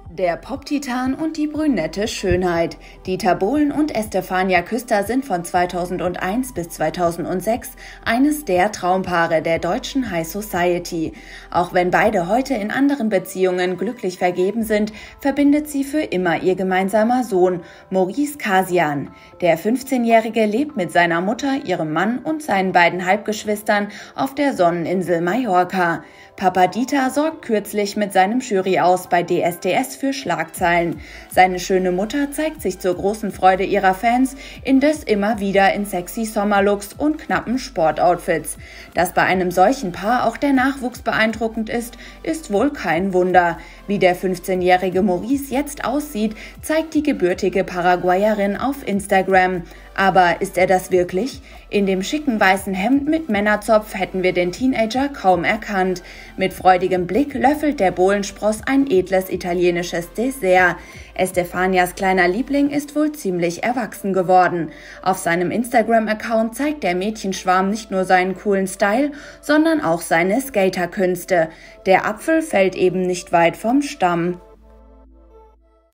Der Pop-Titan und die brünette Schönheit. Dieter Bohlen und Estefania Küster sind von 2001 bis 2006 eines der Traumpaare der deutschen High Society. Auch wenn beide heute in anderen Beziehungen glücklich vergeben sind, verbindet sie für immer ihr gemeinsamer Sohn, Maurice Kasian. Der 15-Jährige lebt mit seiner Mutter, ihrem Mann und seinen beiden Halbgeschwistern auf der Sonneninsel Mallorca. Papa Dieter sorgt kürzlich mit seinem Jury aus bei DSDS für Schlagzeilen. Seine schöne Mutter zeigt sich zur großen Freude ihrer Fans, indes immer wieder in sexy Sommerlooks und knappen Sportoutfits. Dass bei einem solchen Paar auch der Nachwuchs beeindruckend ist, ist wohl kein Wunder. Wie der 15-jährige Maurice jetzt aussieht, zeigt die gebürtige Paraguayerin auf Instagram. Aber ist er das wirklich? In dem schicken weißen Hemd mit Männerzopf hätten wir den Teenager kaum erkannt. Mit freudigem Blick löffelt der Bohlenspross ein edles italienisches Dessert. Estefanias kleiner Liebling ist wohl ziemlich erwachsen geworden. Auf seinem Instagram-Account zeigt der Mädchenschwarm nicht nur seinen coolen Style, sondern auch seine Skaterkünste. Der Apfel fällt eben nicht weit vom Stamm.